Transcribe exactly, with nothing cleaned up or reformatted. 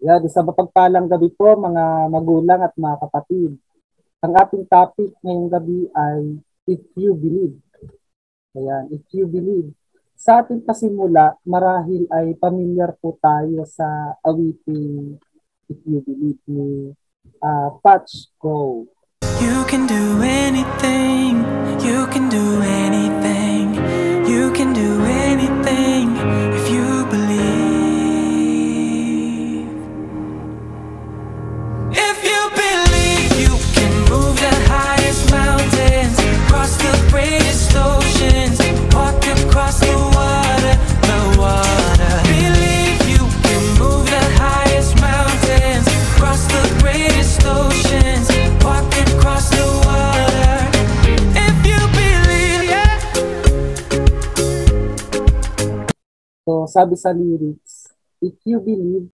Yan, isang mapagpalang gabi po mga magulang at mga kapatid. Ang ating topic ngayong gabi ay If You Believe. Ayan, If You Believe. Sa ating pasimula, marahil ay pamilyar po tayo sa awiting If You Believe ni uh, Patch Go. You can do anything, you can do anything, you can do anything if you believe. If you believe you can move the highest mountains, cross the greatest oceans, walk across the water, the water. Believe you can move the highest mountains, cross the greatest oceans, walk across the water. If you believe, yeah. So sabi sa lyrics, if you believe,